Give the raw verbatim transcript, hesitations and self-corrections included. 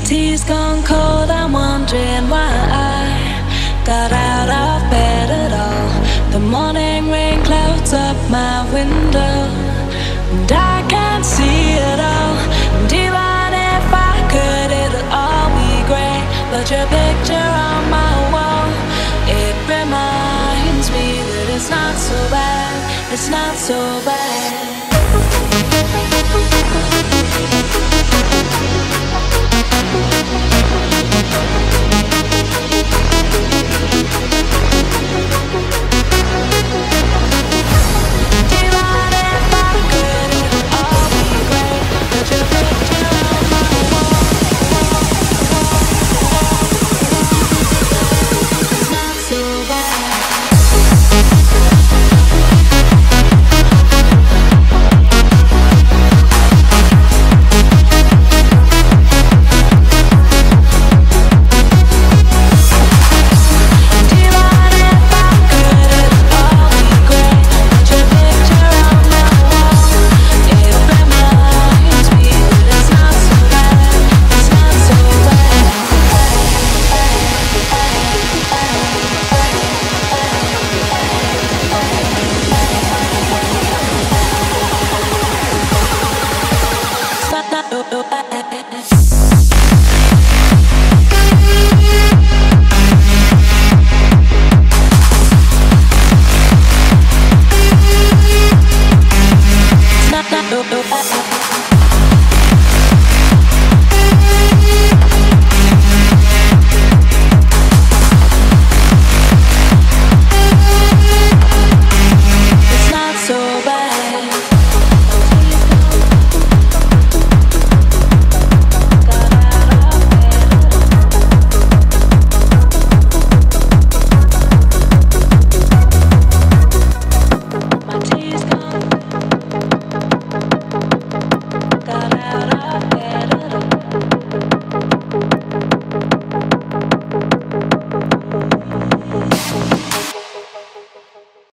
tea's gone cold, I'm wondering why I got out of bed at all. The morning rain clouds up my window, and I can't see it all. And even if I could, it'll all be great. But your picture on my wall, it reminds me that it's not so bad, it's not so bad.